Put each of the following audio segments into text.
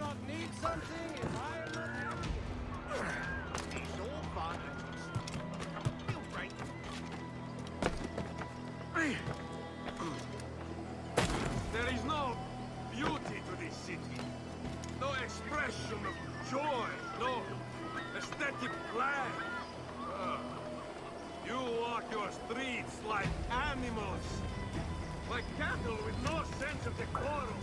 not need something if I am not happy? It's all fun. Feel free. There is no beauty to this city. No expression of joy. No aesthetic plan. You walk your streets like animals. Like cattle with no sense of decorum.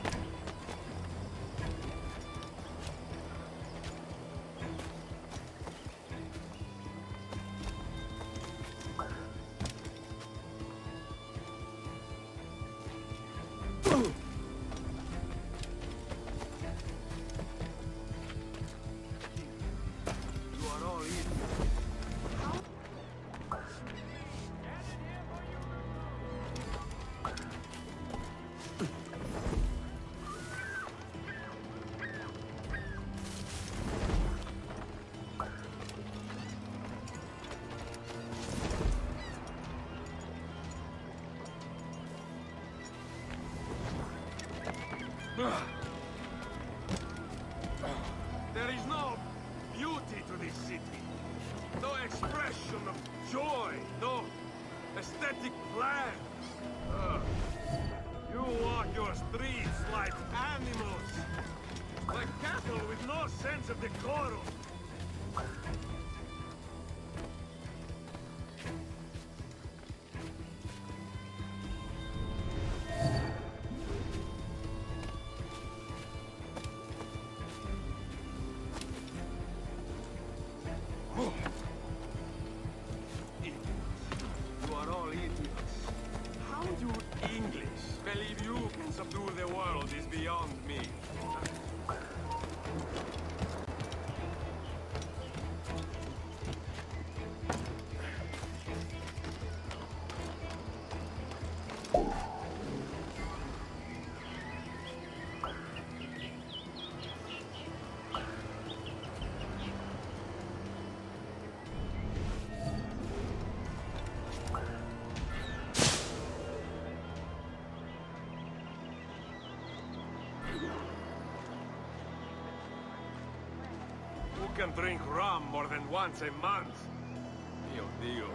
There is no beauty to this city. No expression of joy. No aesthetic plan. You walk your streets like animals. Like cattle with no sense of decorum. You are all idiots. How do English believe you can subdue the world is beyond me. Who can drink rum more than once a month? Dio, Dio.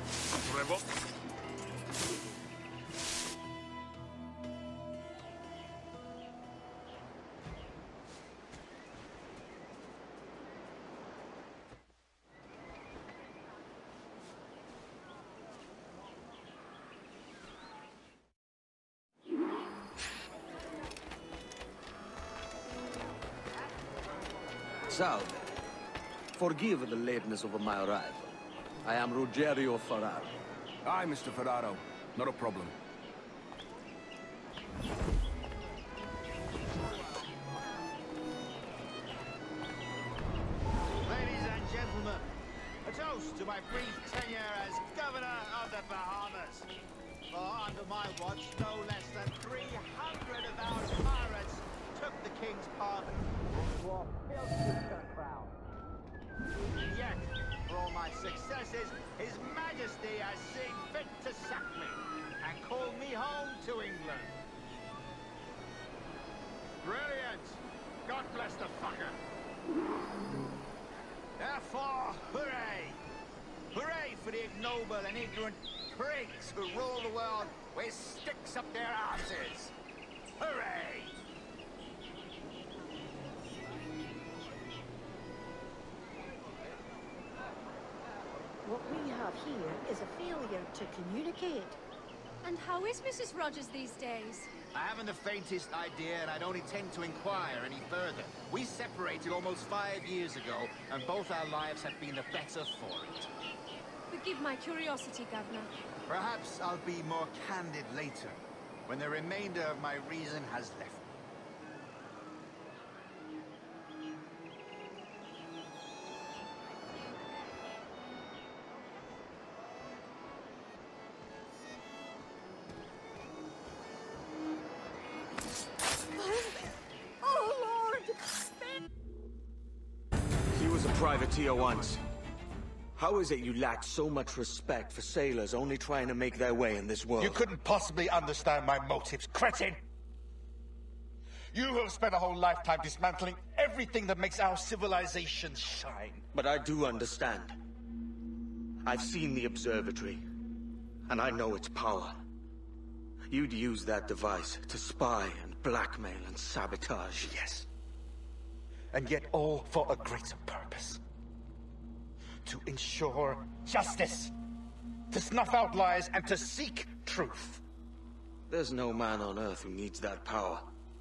Salve. Forgive the lateness of my arrival. I am Ruggiero Ferraro. Aye, Mr. Ferraro. Not a problem. Ladies and gentlemen, a toast to my brief tenure as Governor of the Bahamas. For under my watch, no less than 300 of our pirates took the King's pardon. Wore filthy to the crown. And yet, for all my successes, His Majesty has seen fit to sack me and call me home to England. Brilliant! God bless the fucker! Therefore, hooray! Hooray for the ignoble and ignorant prigs who rule the world with sticks up their asses! Hooray! What we have here is a failure to communicate. And how is Mrs. Rogers these days? I haven't the faintest idea, and I don't intend to inquire any further. We separated almost 5 years ago, and both our lives have been the better for it. Forgive my curiosity, Governor. Perhaps I'll be more candid later, when the remainder of my reason has left me. He was a privateer once. How is it you lack so much respect for sailors only trying to make their way in this world? You couldn't possibly understand my motives, cretin! You have spent a whole lifetime dismantling everything that makes our civilization shine. But I do understand. I've seen the observatory, and I know its power. You'd use that device to spy and blackmail and sabotage. Yes. And yet all for a greater purpose. To ensure justice. To snuff out lies and to seek truth. There's no man on Earth who needs that power.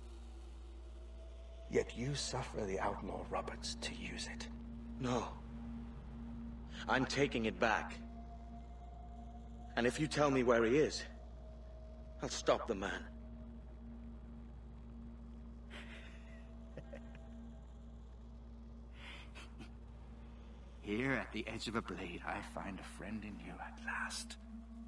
Yet you suffer the outlaw Roberts to use it. No. I'm taking it back. And if you tell me where he is, I'll stop the man. Here at the edge of a blade, I find a friend in you at last.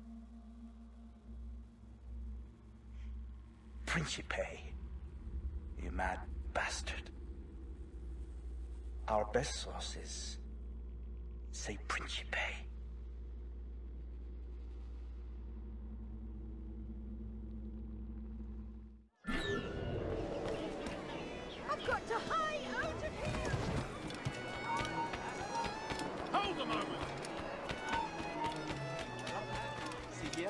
Principe, you mad bastard. Our best sources say Principe. I've got to hide out of here! Hold a moment! Sepia?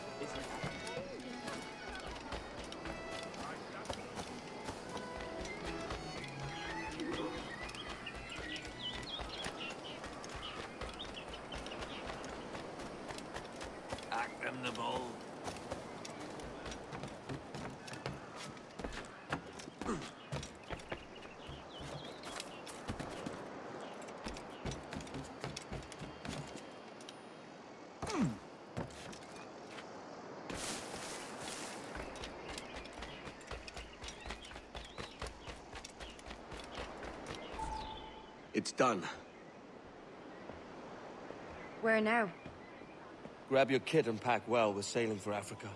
Act them the bull. It's done. Where now? Grab your kit and pack well. We're sailing for Africa.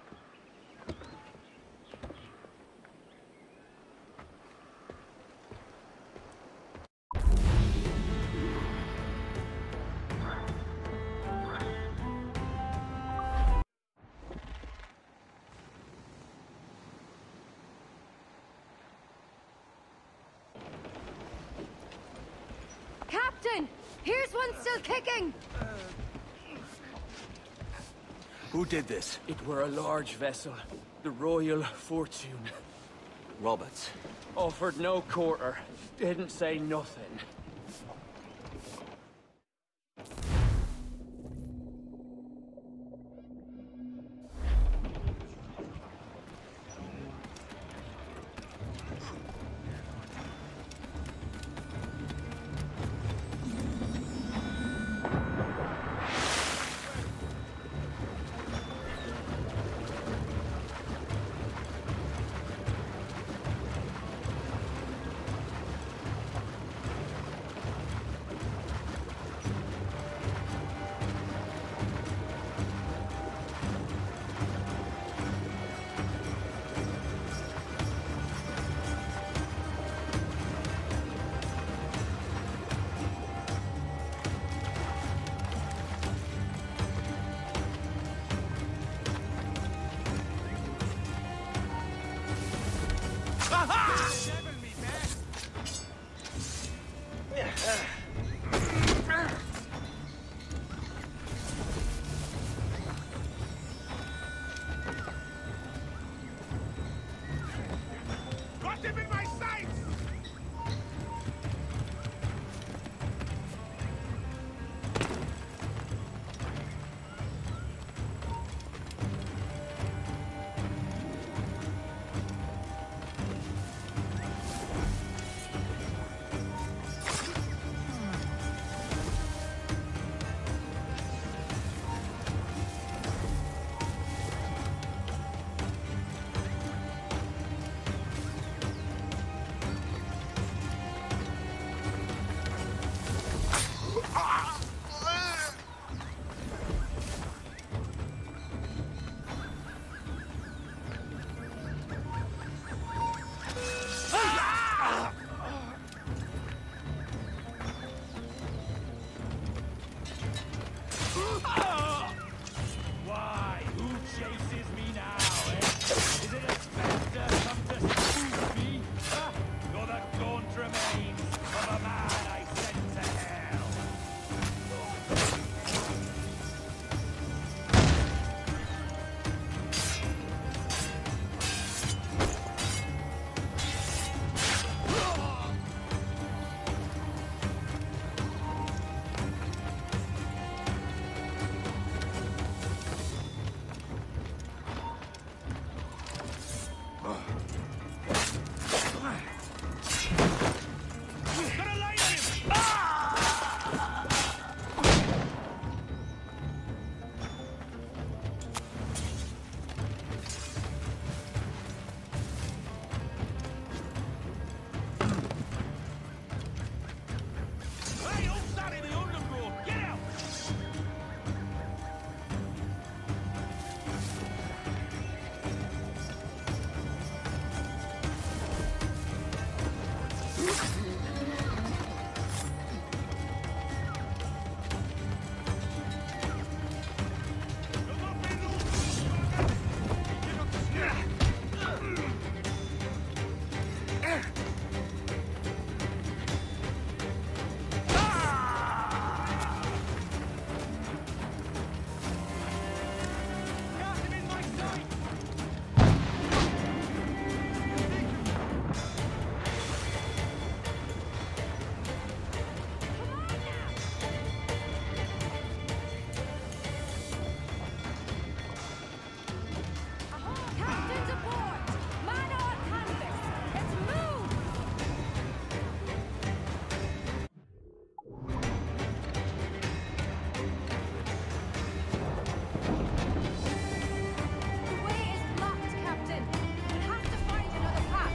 Captain! Here's one still kicking! Who did this? It were a large vessel, the Royal Fortune. Roberts. Offered no quarter, didn't say nothing. Captain's aboard! Man on canvas! Let's move! The way is blocked, Captain. We'll have to find another path.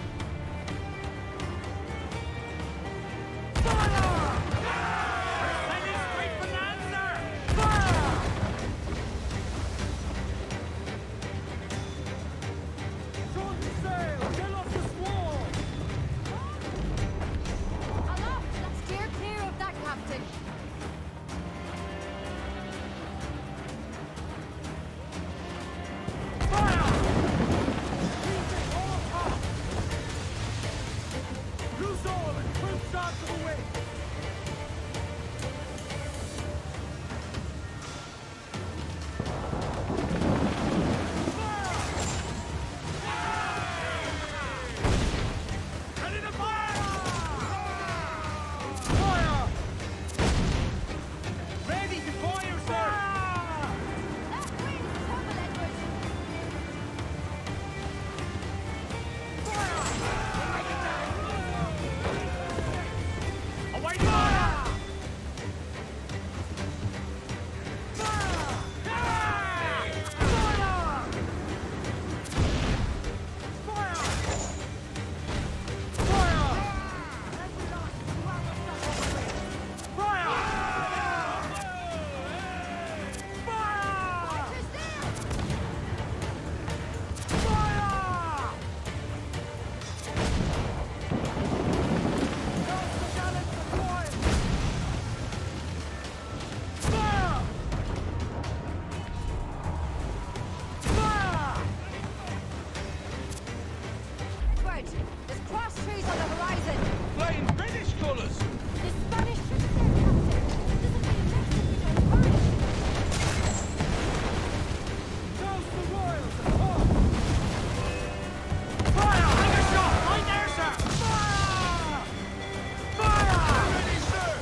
Aloft! Let's steer clear of that, Captain. Loose all and twin start to the way! Ready to fire! Fire! Ready to fire, sir! Left wing, trouble, Edward. Away fire! Edward, there's cross trees on the horizon. Flying British colours! The Spanish ships there, Captain. This'll be a mess if we don't hurry. Toast the Royals and home! Fire! Take a shot! Right there, sir! Fire! Fire! Ready, sir!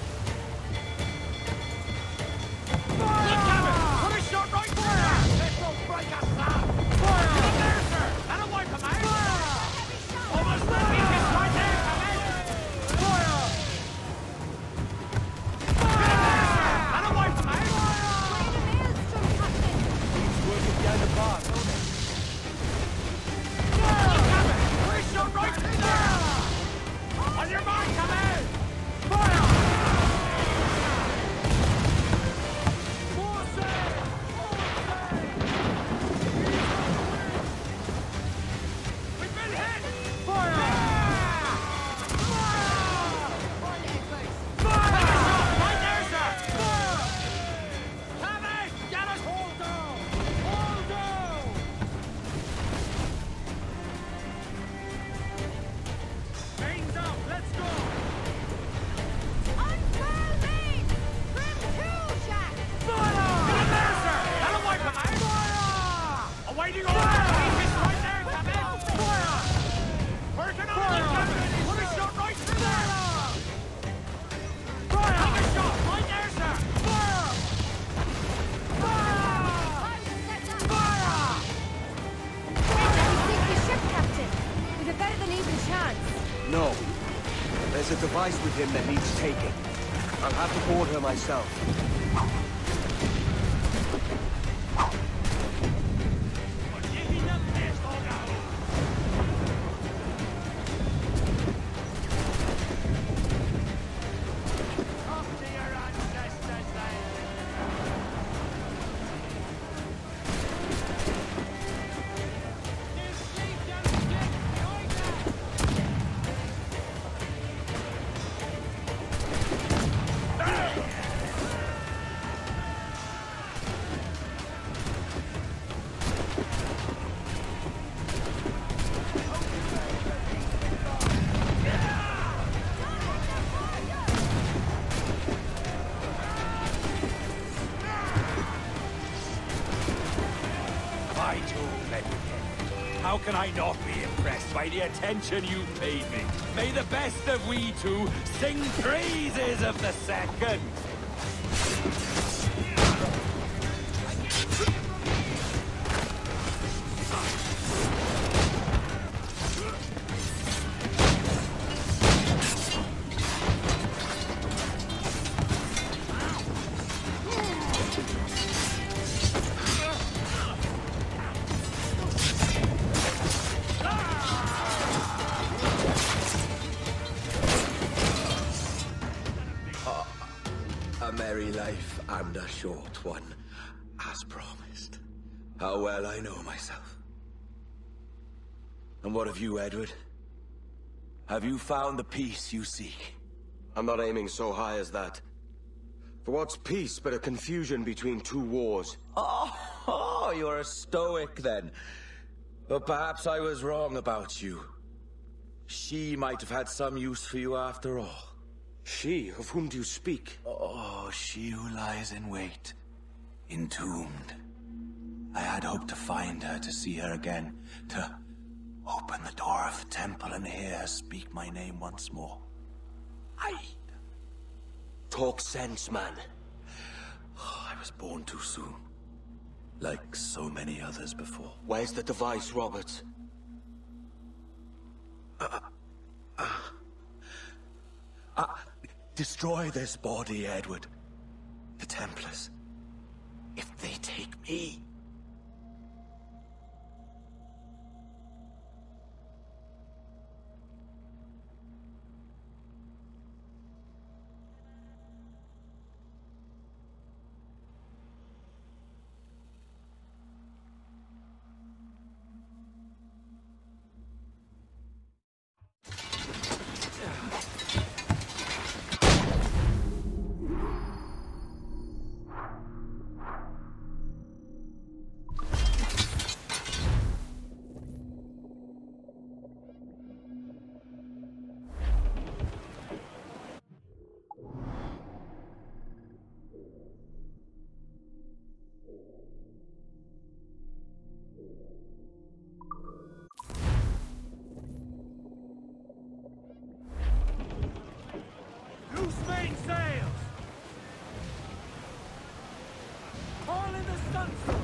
Fire! Look at it! Put a shot right there! This will break us down! Fire! Get up there, sir! That'll wipe them out! Fire! Almost the weakest right there, come in! Fire! Fire! That'll wipe them out! We're in a maelstrom, Captain. Working down the bar, don't it? Look at it! Put a shot right through there! On your mark, come in! Fire! More sail! We've been hit! Fire! On, Edward. Fire! Take a shot! Right there, sir! Fire! Come in! Get us! Hold down! Hold down! Mains up! Let's go! Unfurl main! Trim to, Jack! Fire! Get in there, sir! That'll wipe them out! Fire! Awaiting order! Weakest right there, Captain! Fire! Working on it, Captain! Put a shot right through there! Fire! Take a shot! Right there, sir! Fire! Fire! Time to set that. Fire! We sink the ship, Captain. We've a better than even chance. No. There's a device with him that needs taking. I'll have to board her myself. Off to your ancestors, then. How can I not be impressed by the attention you paid me? May the best of we two sing praises of the second! A merry life and a short one, as promised. How well I know myself. And what of you, Edward? Have you found the peace you seek? I'm not aiming so high as that. For what's peace but a confusion between two wars? Oh, you're a stoic then. But perhaps I was wrong about you. She might have had some use for you after all. She? Of whom do you speak? Oh, she who lies in wait, entombed. I had hoped to find her, to see her again, to open the door of the temple and hear her speak my name once more. Talk sense, man. Oh, I was born too soon. Like so many others before. Where's the device, Roberts? Destroy this body, Edward. The Templars. If they take me... Loose main sails! All in the stunsail!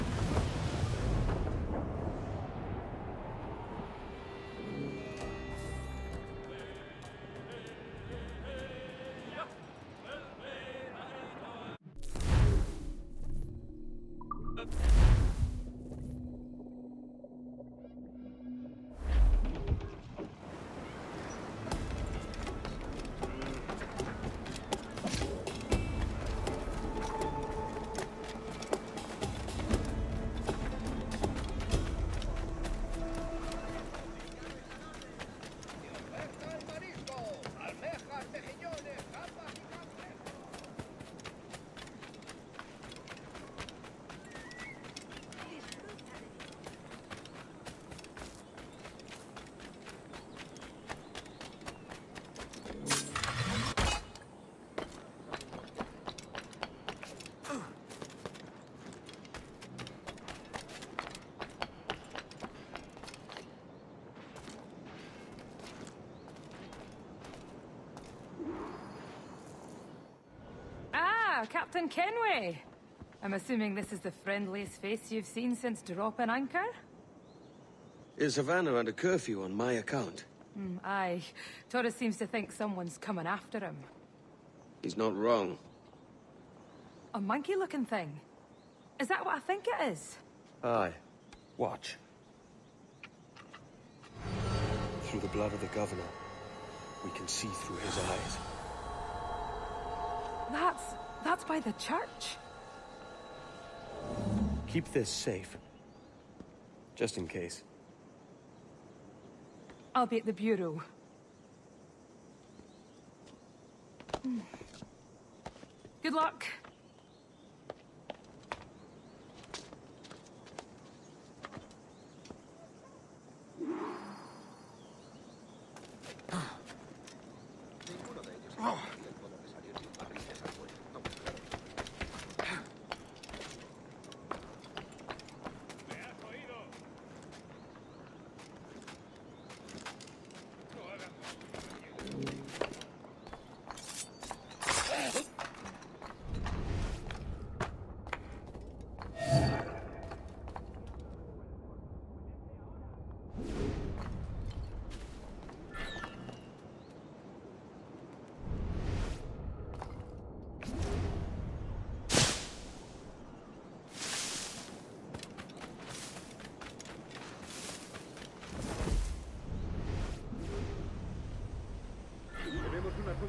Captain Kenway! I'm assuming this is the friendliest face you've seen since dropping anchor? Is Havana under curfew on my account? Aye. Torres seems to think someone's coming after him. He's not wrong. A monkey-looking thing? Is that what I think it is? Aye. Watch. Through the blood of the governor, we can see through his eyes. That's by the church. Keep this safe. Just in case. I'll be at the bureau. Good luck.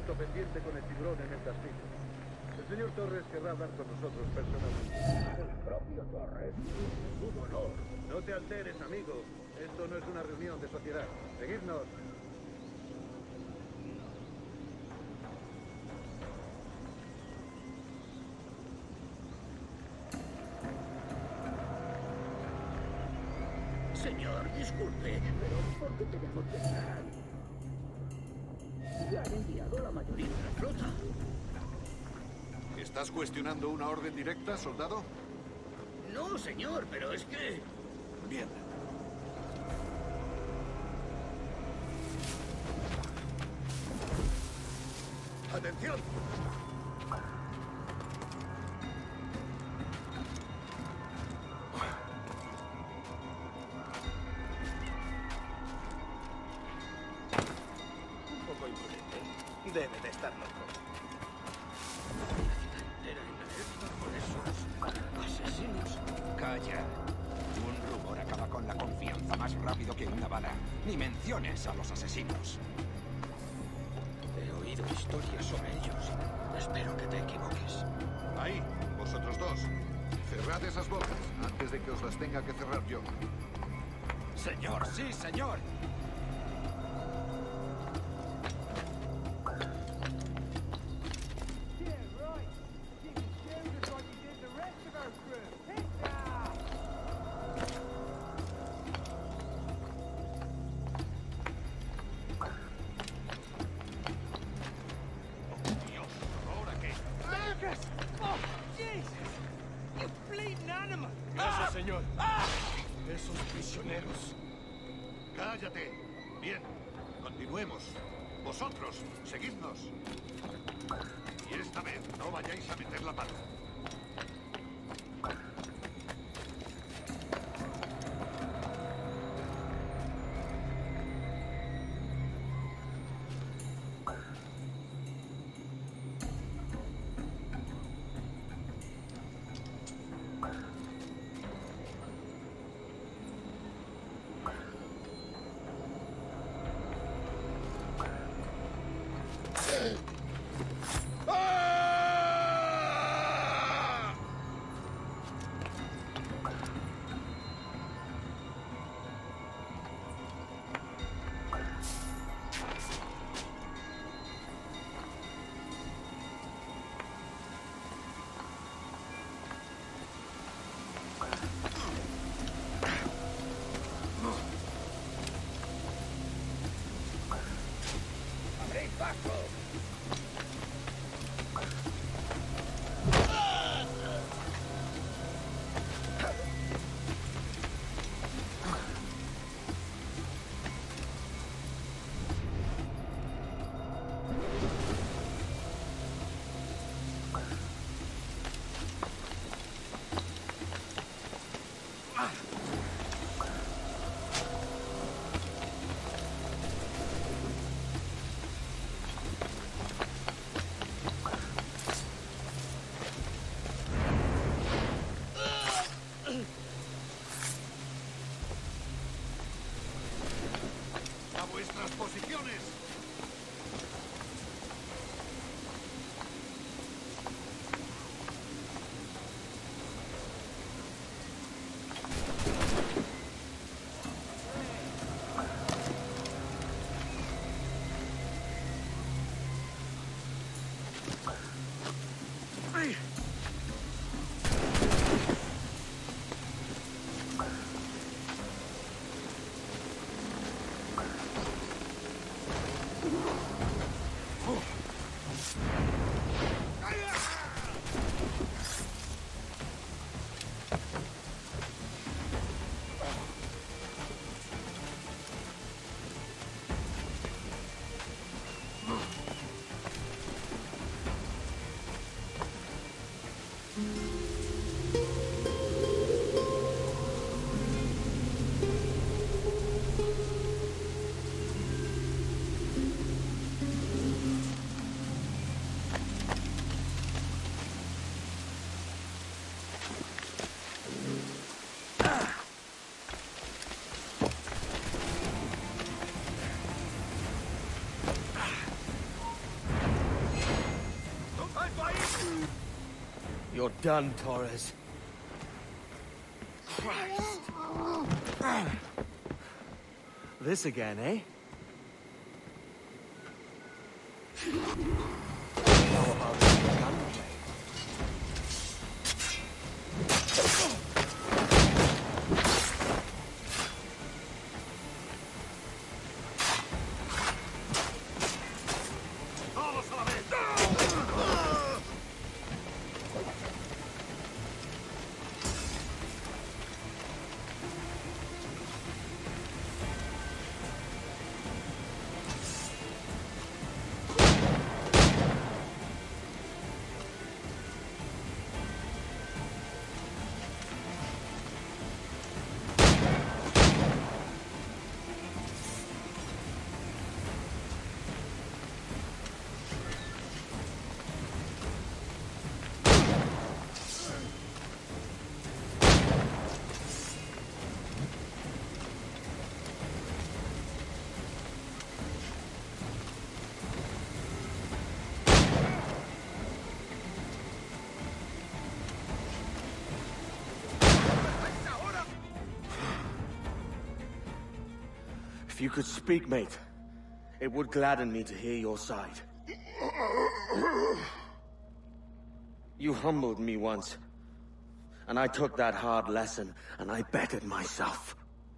asunto pendiente con el tiburón en el castillo. El señor Torres querrá hablar con nosotros personalmente. ¿El propio Torres? Un honor. No te alteres, amigo. Esto no es una reunión de sociedad. Seguidnos. Señor, disculpe, pero ¿por qué tenemos que entrar? Ya han enviado la mayoría de la flota. ¿Estás cuestionando una orden directa, soldado? No, señor, pero es que... Bien. ¡Atención! Un poco imprudente. Debe de estar loco. ¡Asesinos! Calla. Un rumor acaba con la confianza más rápido que una bala. Ni menciones a los asesinos. He oído historias sobre ellos. Espero que te equivoques. Ahí, vosotros dos. Cerrad esas bocas antes de que os las tenga que cerrar yo. Señor, sí, señor. Gracias, señor. Esos prisioneros. ¡Cállate! Bien, continuemos. Vosotros, seguidnos. Y esta vez no vayáis a meter la pata. You're done, Torres. Christ. This again, eh? How about the gunplay? If you could speak, mate, it would gladden me to hear your side. You humbled me once, and I took that hard lesson, and I bettered myself.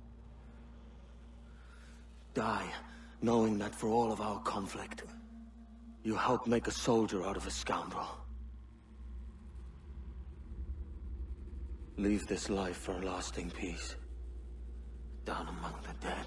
Die, knowing that for all of our conflict, you helped make a soldier out of a scoundrel. Leave this life for a lasting peace, down among the dead.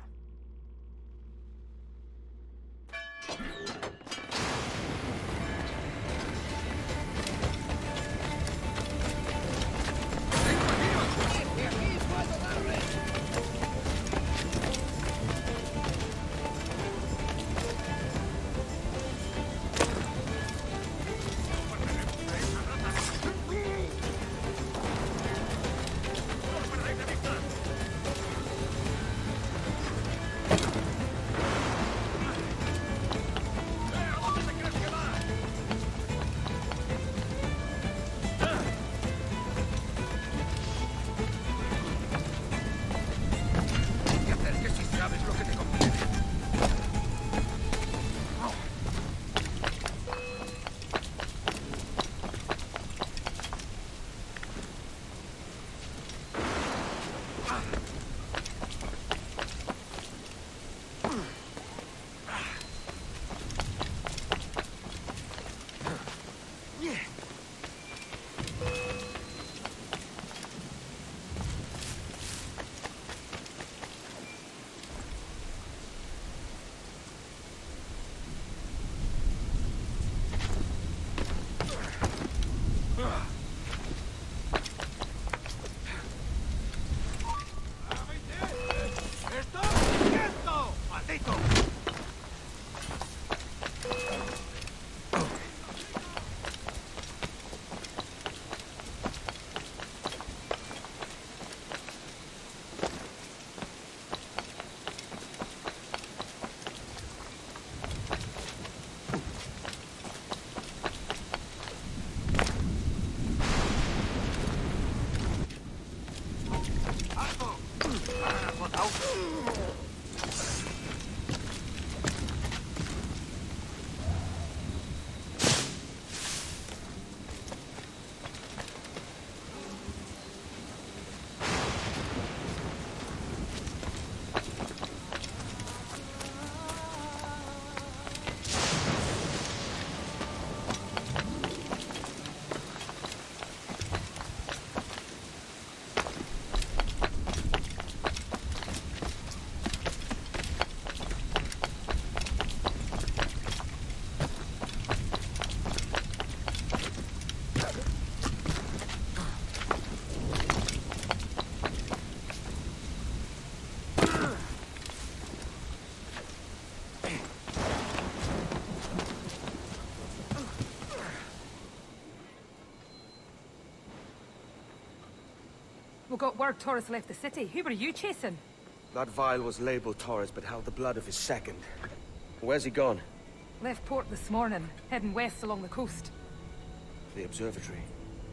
We got word Torres left the city. Who were you chasing? That vial was labeled Torres, but held the blood of his second. Where's he gone? Left port this morning, heading west along the coast. The observatory.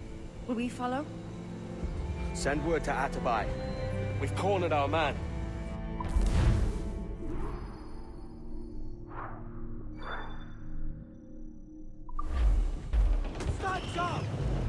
Will we follow? Send word to Atabai. We've cornered our man. Stand up!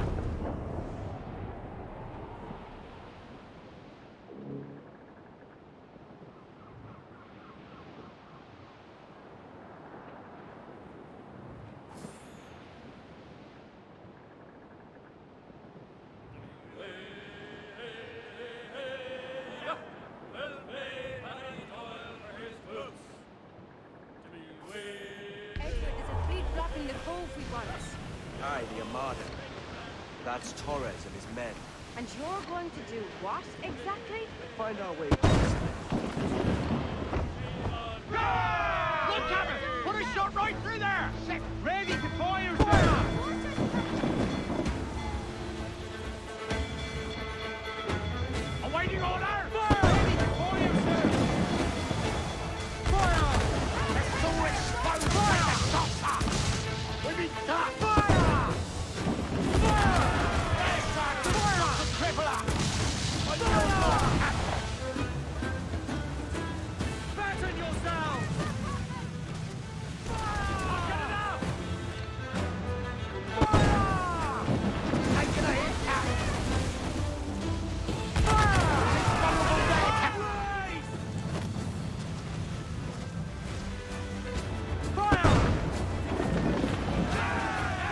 Aye, the Armada. That's Torres and his men. And you're going to do what, exactly? Find our way. Look, Captain! Put a shot right through there! Set ready to fire, sir! Awaiting order! Ready to fire, sir! Fire! Let's go explode like a saucer! We need that! Fire! Fire! There's that! Fire! Crippler! Fire! Fasten yourselves! Fire! Get it up! Fire! Taking a hit, Captain! Fire!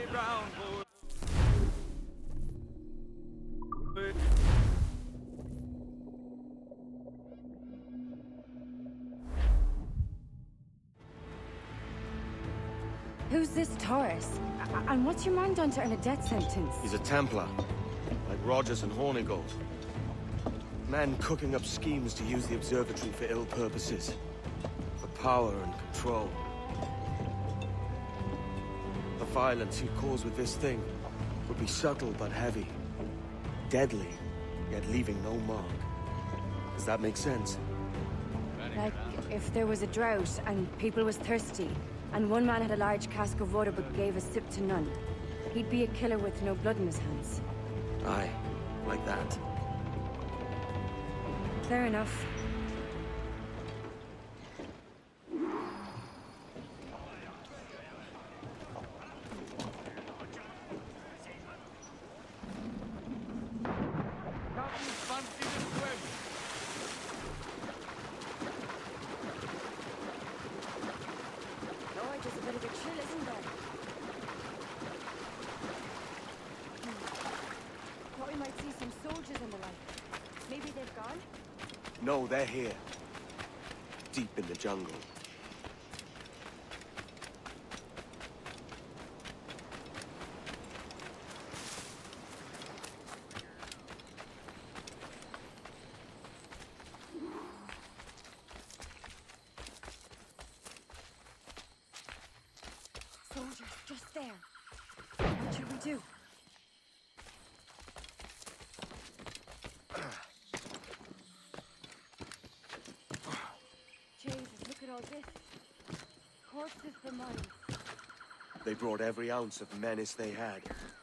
ground, boy. Who's this Taurus? And what's your man done to earn a death sentence? He's a Templar, like Rogers and Hornigold. Men cooking up schemes to use the observatory for ill purposes. For power and control. The violence he'd cause with this thing would be subtle but heavy. Deadly, yet leaving no mark. Does that make sense? Like, if there was a drought and people was thirsty, and one man had a large cask of water but gave a sip to none, he'd be a killer with no blood in his hands. Aye, like that. Fair enough. There's a bit of a chill, isn't there? Thought we might see some soldiers and the like. Maybe they've gone? No, they're here. Deep in the jungle. Soldiers, just there. What should we do? Jesus, look at all this. Corpses for miles. They brought every ounce of menace they had.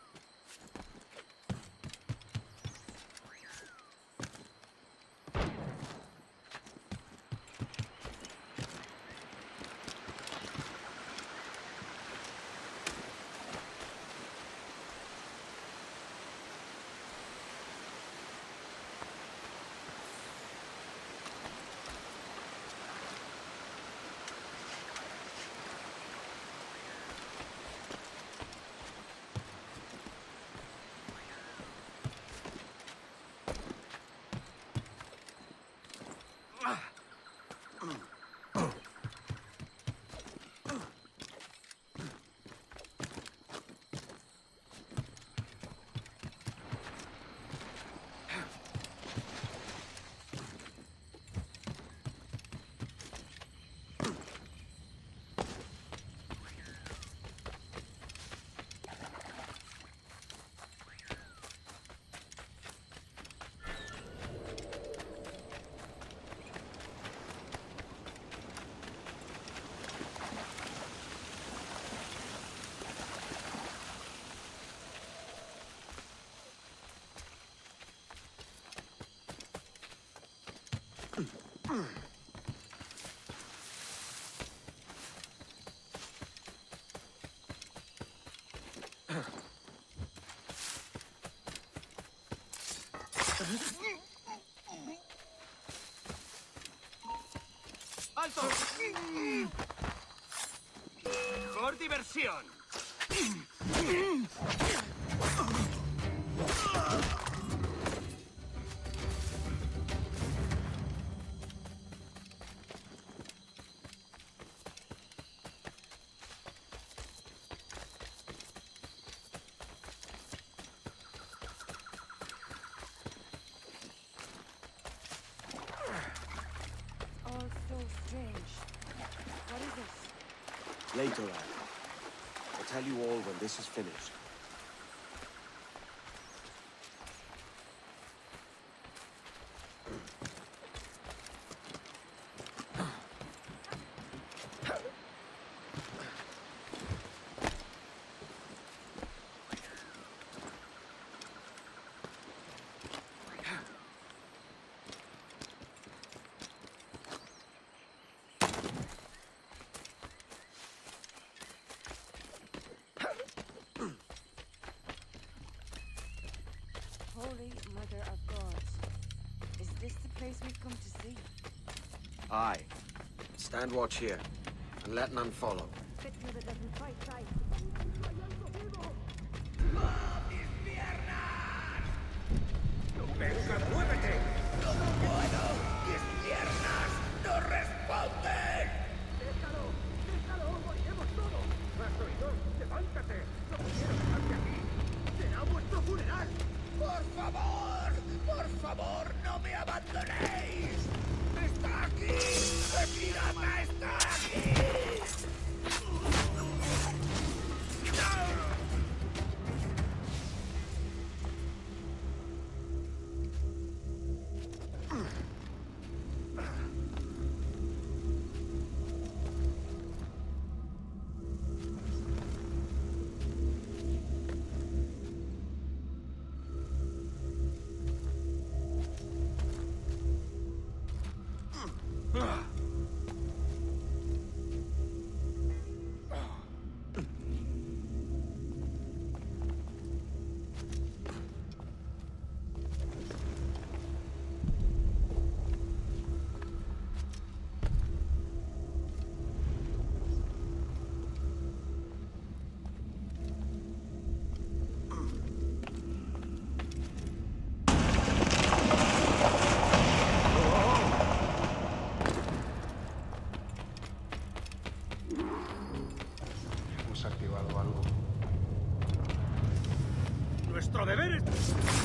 ¡Alto! ¡Por diversión! Later, Al. I'll tell you all when this is finished. Holy Mother of God. Is this the place we've come to see? Aye. Stand watch here, and let none follow. Fit that doesn't fight right. Nuestro deber es...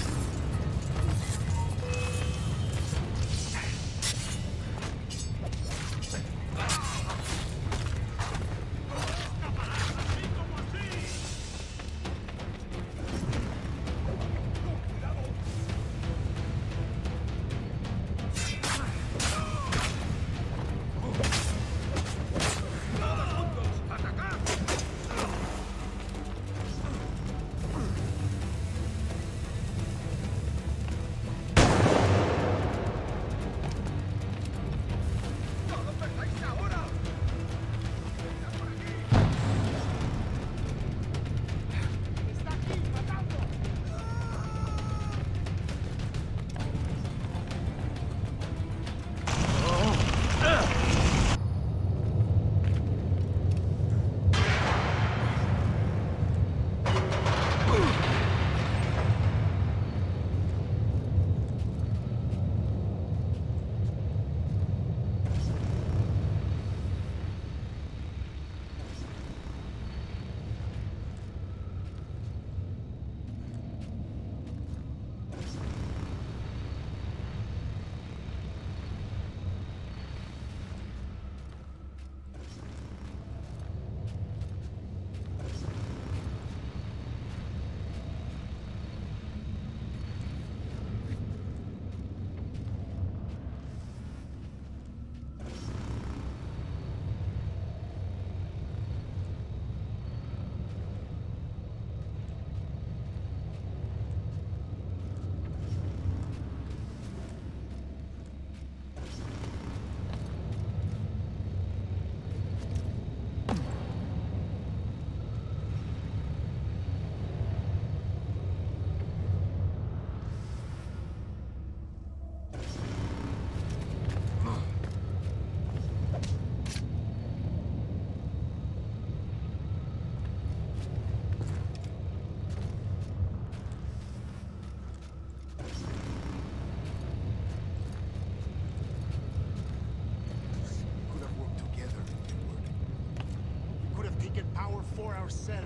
For ourselves.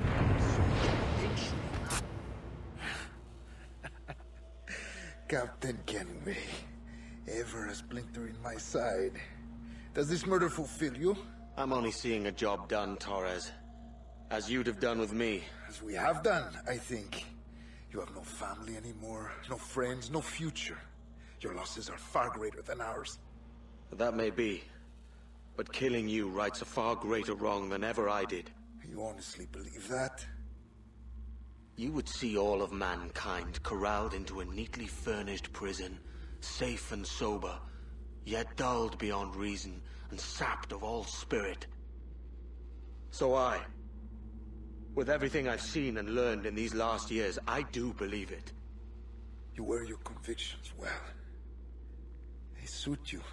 Captain Kenway, ever a splinter in my side. Does this murder fulfill you? I'm only seeing a job done, Torres. As you'd have done with me. As we have done, I think. You have no family anymore, no friends, no future. Your losses are far greater than ours. That may be. But killing you rights a far greater wrong than ever I did. You honestly believe that? You would see all of mankind corralled into a neatly furnished prison, safe and sober, yet dulled beyond reason and sapped of all spirit. So with everything I've seen and learned in these last years, I do believe it. You wear your convictions well. They suit you.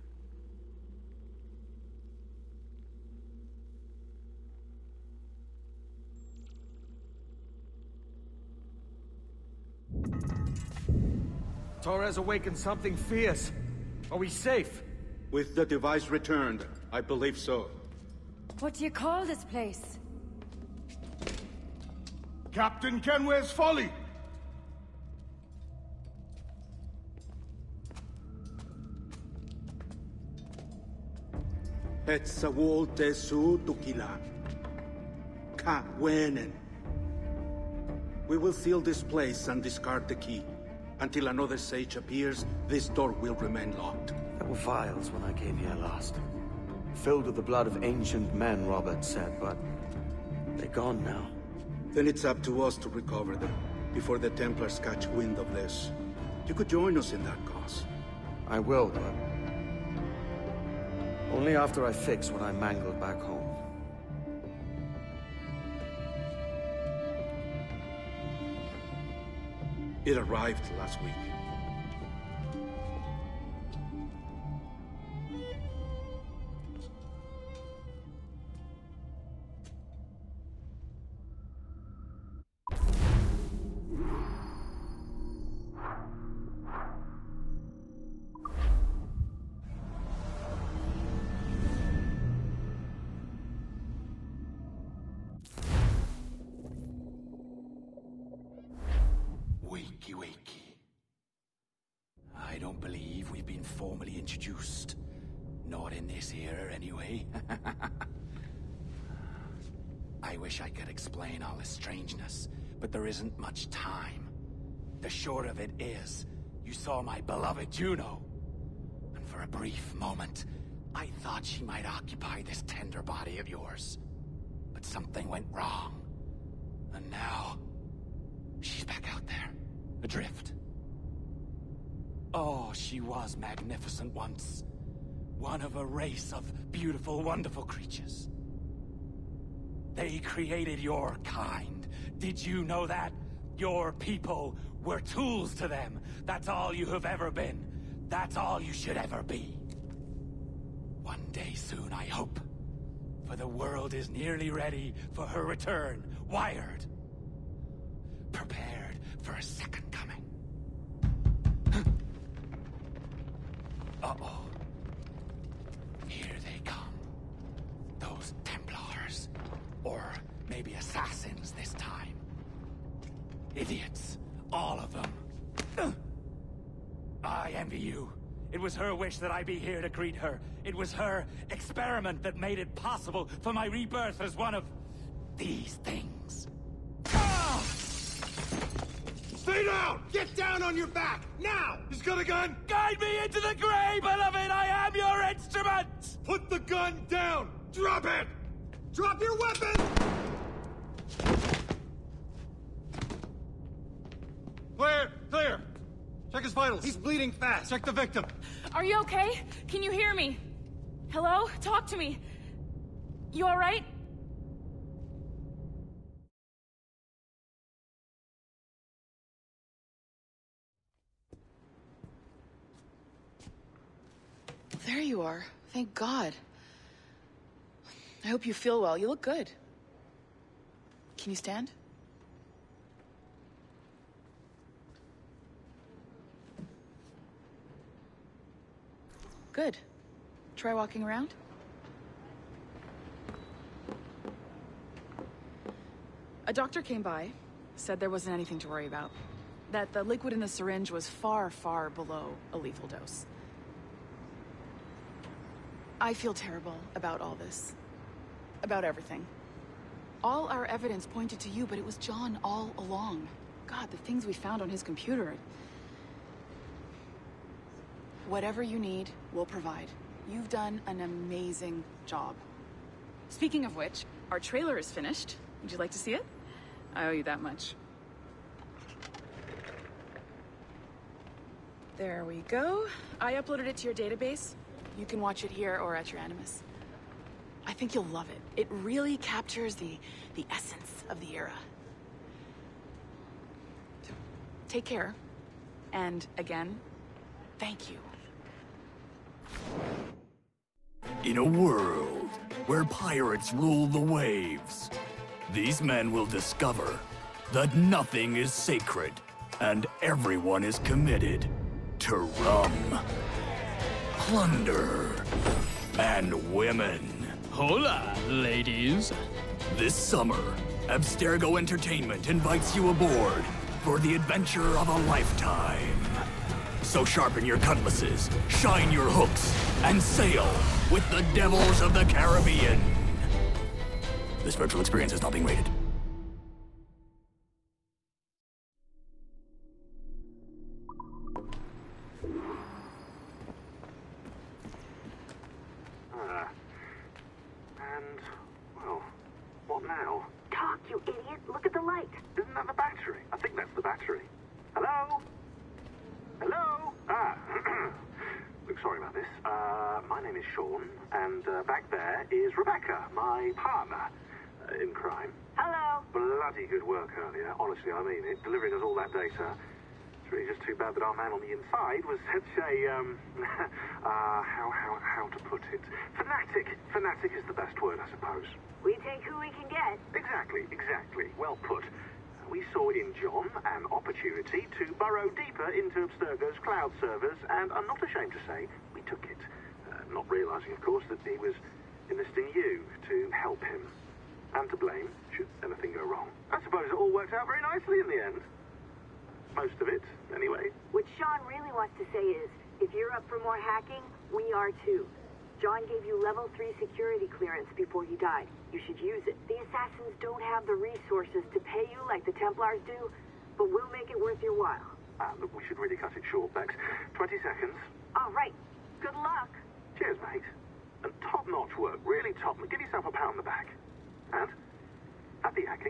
Torres awakened something fierce. Are we safe? With the device returned, I believe so. What do you call this place? Captain Kenway's Folly! Etsawol Tesu Tukila. Ka Wenen. We will seal this place and discard the key. Until another sage appears, this door will remain locked. There were vials when I came here last. Filled with the blood of ancient men, Robert said, but they're gone now. Then it's up to us to recover them, before the Templars catch wind of this. You could join us in that cause. I will, but only after I fix what I mangled back home. It arrived last week. Wakey wakey. I don't believe we've been formally introduced. Not in this era, anyway. I wish I could explain all the strangeness, but there isn't much time. The short of it is, you saw my beloved Juno. And for a brief moment, I thought she might occupy this tender body of yours. But something went wrong. And now, she's back out there, adrift. Oh, she was magnificent once. One of a race of beautiful, wonderful creatures. They created your kind. Did you know that? Your people were tools to them. That's all you have ever been. That's all you should ever be. One day soon, I hope. For the world is nearly ready for her return. Wired. Prepared for a second coming. Uh-oh. Here they come. Those Templars. Or maybe assassins this time. Idiots. All of them. I envy you. It was her wish that I be here to greet her. It was her experiment that made it possible for my rebirth as one of these things. Ah! Stay down! Get down on your back! Now! He's got a gun! Guide me into the grave, beloved! I am your instrument! Put the gun down! Drop it! Drop your weapon! Clear! Clear! Check his vitals. He's bleeding fast. Check the victim. Are you okay? Can you hear me? Hello? Talk to me. You all right? There you are. Thank God. I hope you feel well. You look good. Can you stand? Good. Try walking around. A doctor came by, said there wasn't anything to worry about. That the liquid in the syringe was far, far below a lethal dose. I feel terrible about all this. About everything. All our evidence pointed to you, but it was John all along. God, the things we found on his computer. Whatever you need, we'll provide. You've done an amazing job. Speaking of which, our trailer is finished. Would you like to see it? I owe you that much. There we go. I uploaded it to your database. You can watch it here or at your Animus. I think you'll love it. It really captures the essence of the era. So, take care. And again, thank you. In a world where pirates rule the waves, these men will discover that nothing is sacred and everyone is committed to rum, plunder, and women. Hola, ladies. This summer, Abstergo Entertainment invites you aboard for the adventure of a lifetime. So sharpen your cutlasses, shine your hooks, and sail with the Devils of the Caribbean. This virtual experience is not being rated. And, well, what now? Talk, you idiot! Look at the light! Isn't that the battery? I think that's the battery. Hello? Hello? Look, sorry about this. My name is Sean, and back there is Rebecca, my partner in crime. Hello! Bloody good work earlier. Honestly, I mean it. Delivering us all that data. It's really just too bad that our man on the inside was such a, how to put it? Fanatic. Fanatic is the best word, I suppose. We take who we can get. Exactly. Well put. We saw in John an opportunity to burrow deeper into Abstergo's cloud servers, and I'm not ashamed to say we took it. Not realizing, of course, that he was enlisting you to help him. And to blame, should anything go wrong. I suppose it all worked out very nicely in the end. Most of it, anyway. What Sean really wants to say is, if you're up for more hacking, we are too. John gave you level 3 security clearance before he died. You should use it. The assassins don't have the resources to pay you like the Templars do, but we'll make it worth your while. Look, we should really cut it short, thanks. 20 seconds. All right. Good luck. Cheers, mate. And top-notch work, really top. Give yourself a pat on the back. And happy hacking.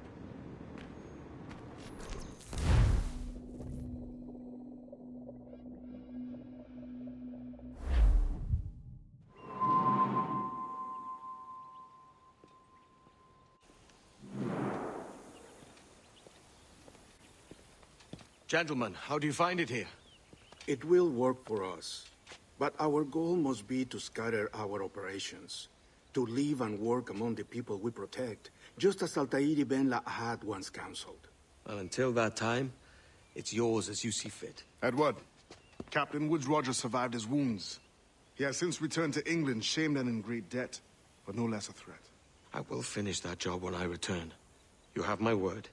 Gentlemen, how do you find it here? It will work for us. But our goal must be to scatter our operations. To live and work among the people we protect, just as Altair ibn La'ahad once counseled. Well, until that time, it's yours as you see fit. Edward, Captain Woodes Rogers survived his wounds. He has since returned to England, shamed and in great debt, but no less a threat. I will finish that job when I return. You have my word.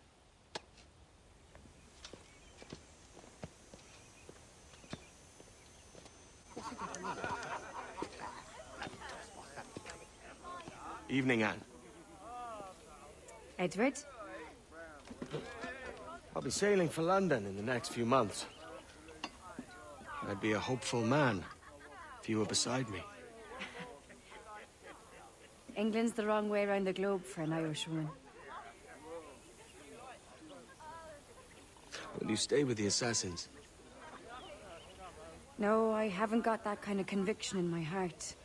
Evening, Anne. Edward? I'll be sailing for London in the next few months. I'd be a hopeful man if you were beside me. England's the wrong way around the globe for an Irishwoman. Will you stay with the assassins? No, I haven't got that kind of conviction in my heart.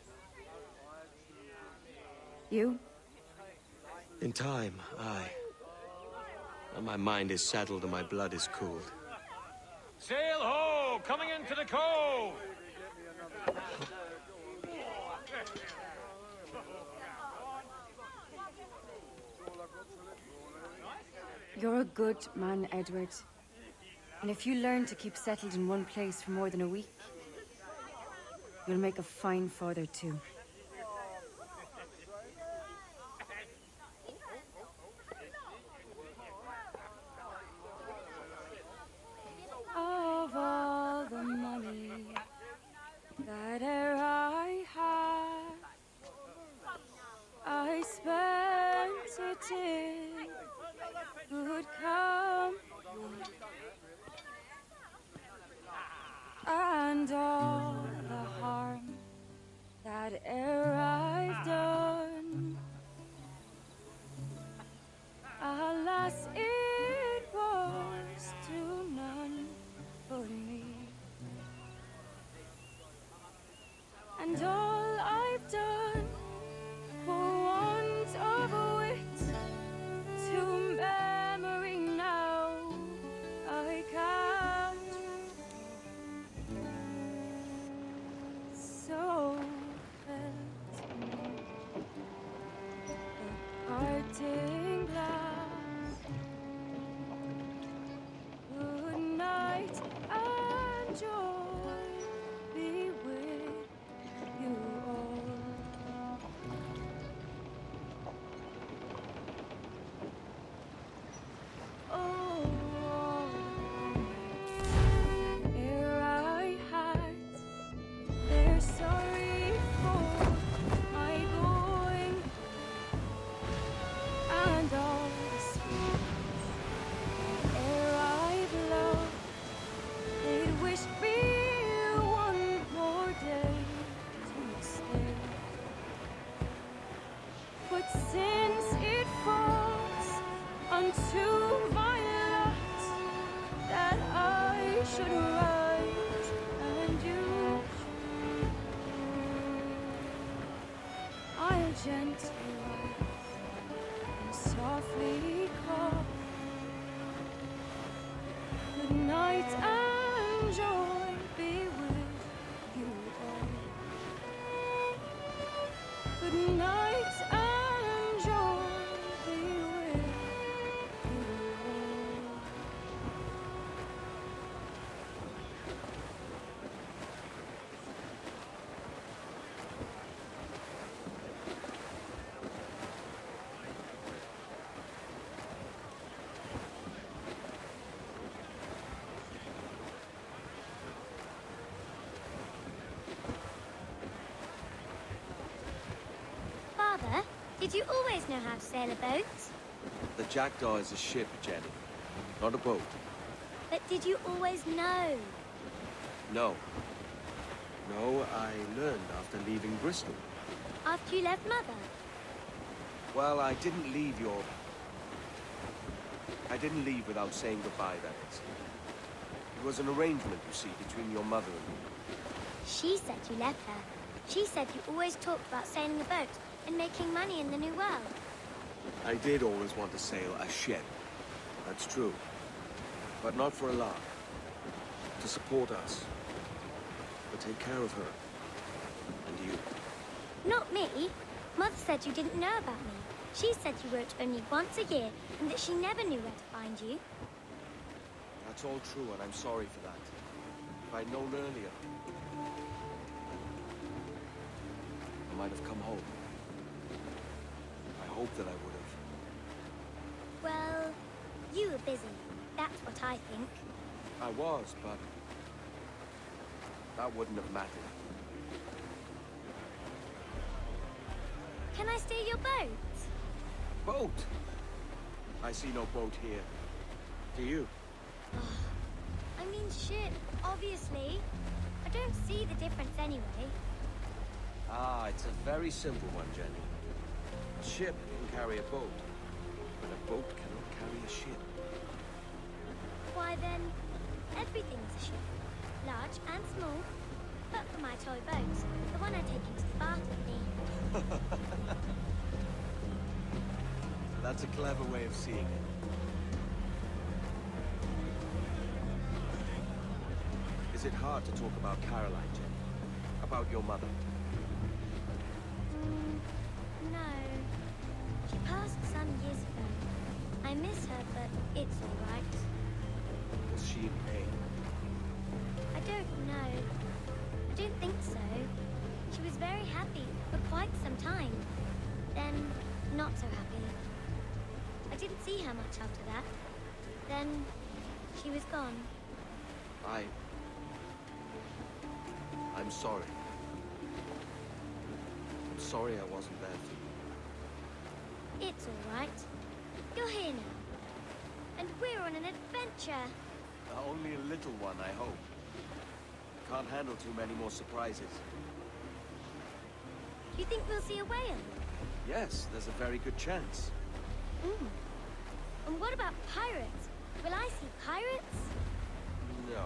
You? In time, aye. And my mind is settled and my blood is cooled. Sail ho! Coming into the cove! You're a good man, Edward. And if you learn to keep settled in one place for more than a week, you'll make a fine father too. Of all the money that e'er I had, I spent it in good company, and all the harm that e'er I've done, alas, it was to none but me. And all I've done for want of wit, to memory now I can't. So felt the parting glass. Good night and joy be with you all. Oh, ere I had, they're sorry for my going, and all the sweet ere I've loved, they'd wish me one more day to stay. But since it falls unto my lot that I should write and you should, I'll gently rise and softly call. Good night and joy be with you all. Good night and joy be with you all. Did you always know how to sail a boat? The Jackdaw is a ship, Jenny, not a boat. But did you always know? No. No, I learned after leaving Bristol. After you left Mother? Well, I didn't leave without saying goodbye, that is. It was an arrangement, you see, between your mother and me. She said you left her. She said you always talked about sailing a boat and making money in the New World. I did always want to sail a ship. That's true. But not for a lark. To support us. But take care of her. And you. Not me. Mother said you didn't know about me. She said you wrote only once a year and that she never knew where to find you. That's all true, and I'm sorry for that. If I'd known earlier, I might have come home. I hope that I would have. Well, you were busy. That's what I think. I was, but that wouldn't have mattered. Can I steal your boat? Boat? I see no boat here. Do you? I mean ship, obviously. I don't see the difference anyway. Ah, it's a very simple one, Jenny. A ship can carry a boat, but a boat cannot carry a ship. Why then, everything's a ship. Large and small. But for my toy boat, the one I take into Sparta with me. That's a clever way of seeing it. Is it hard to talk about Caroline, Jenny? About your mother? No. She passed some years ago. I miss her, but it's all right. Was she in pain? I don't know. I don't think so. She was very happy for quite some time. Then, not so happy. I didn't see her much after that. Then, she was gone. I'm sorry. I'm sorry I wasn't there for you. It's all right. You're here now. And we're on an adventure. Only a little one, I hope. Can't handle too many more surprises. Do you think we'll see a whale? Yes, there's a very good chance. And what about pirates? Will I see pirates? No.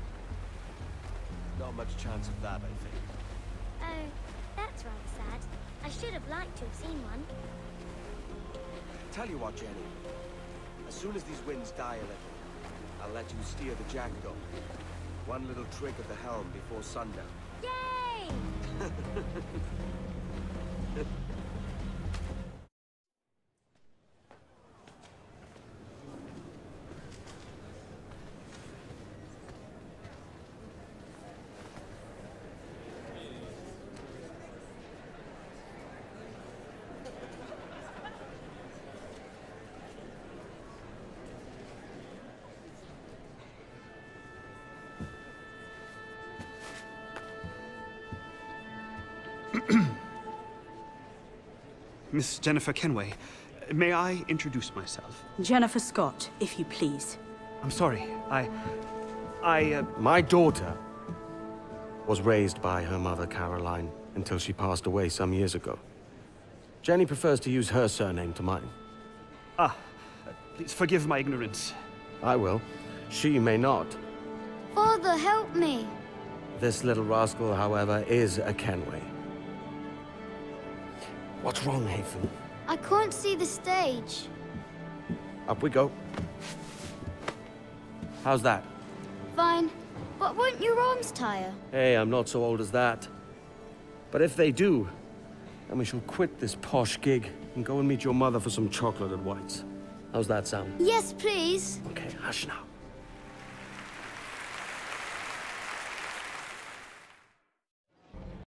Not much chance of that, I think. Oh, that's rather sad. I should have liked to have seen one. Tell you what, Jenny. As soon as these winds die a little, I'll let you steer the Jackdaw. One little trick at the helm before sundown. Yay! Miss Jennifer Kenway, may I introduce myself? Jennifer Scott, if you please. I'm sorry, My daughter was raised by her mother, Caroline, until she passed away some years ago. Jenny prefers to use her surname to mine. Please forgive my ignorance. I will. She may not. Father, help me! This little rascal, however, is a Kenway. What's wrong, Hafen? I can't see the stage. Up we go. How's that? Fine. But won't your arms tire? Hey, I'm not so old as that. But if they do, then we shall quit this posh gig and go and meet your mother for some chocolate at White's. How's that sound? Yes, please. Okay, hush now.